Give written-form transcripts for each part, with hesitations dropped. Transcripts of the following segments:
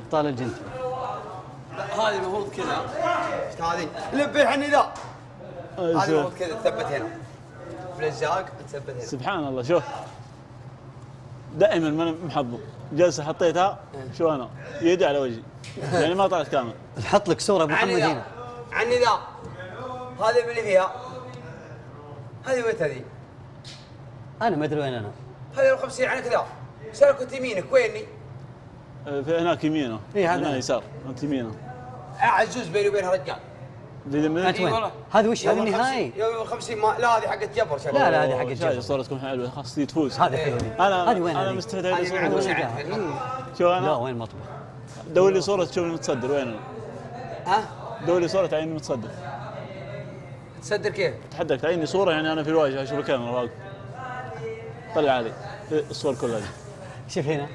طال الجنتي. هذه المفروض كذا. ايش هذه؟ لبي عني ذا. هذه المفروض كذا تثبت هنا. بالزاق تثبت هنا. سبحان الله شوف. دائما ما محظوظ. جلسه حطيتها شو انا يدي على وجهي. يعني ما طلعت كامل. نحط لك صوره محمد هنا. عني ذا. هذه اللي فيها. هذه وين هذه؟ انا ما ادري وين انا. هذه 50 عنك ذا. سالكت يمينك ويني؟ في هناك يمينه. إيه هنا يسار. انت يمينه. عزوز بيني وبينها رجال. انت وين؟ هذا وش هذا النهائي؟ يوم 50 ما لا هذه حقت جبر شكلها. لا هذه حقت جبر. صورتكم حلوه خلاص تفوز. هذه حلوه. انا وين انا مستعد هذه صورة. شو انا؟ لا وين مطبخ؟ دور لي صورة تشوفني متصدر وين انا؟ ها؟ دور لي صورة تعيني متصدر. تصدر كيف؟ اتحداك تعيني صورة يعني انا في الواجهة اشوف الكاميرا واقف. طلع علي الصور كلها دي. شوف هنا.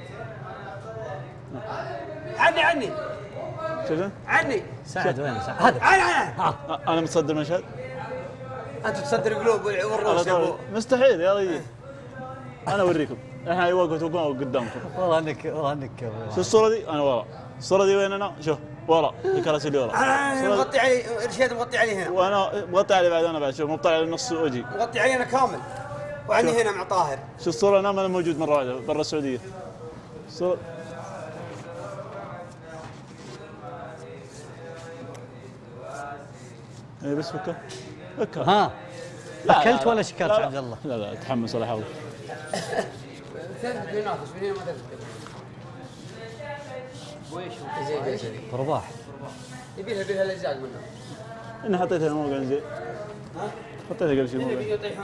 عني شفت؟ عني سعد وين سعد؟ هذا انا متصدر مشهد؟ انت تصدر قلوب والروس يا ابو. مستحيل يا رجل. انا اوريكم احنا توقفون قدامكم. والله انك شو الصورة دي؟ انا ورا. الصورة دي وين انا؟ شوف ورا في كراسي اللي ورا. مغطي علي رشيد مغطي علي هنا. وانا مغطي علي بعد انا بعد شوف مغطي على نص وجهي. مغطي علي انا كامل. وعني هنا مع طاهر. شو الصورة انا موجود مرة واحدة برا السعودية. الصورة اي بس فكها. ها اكلت ولا شكرت عبد الله؟ لا تحمس ولا حول. تثبت هناك بس من هنا ما تثبت. ويش زي رباح. يبيلها الازاق منها. انا حطيتها الموقع زين. حطيتها قبل شوي.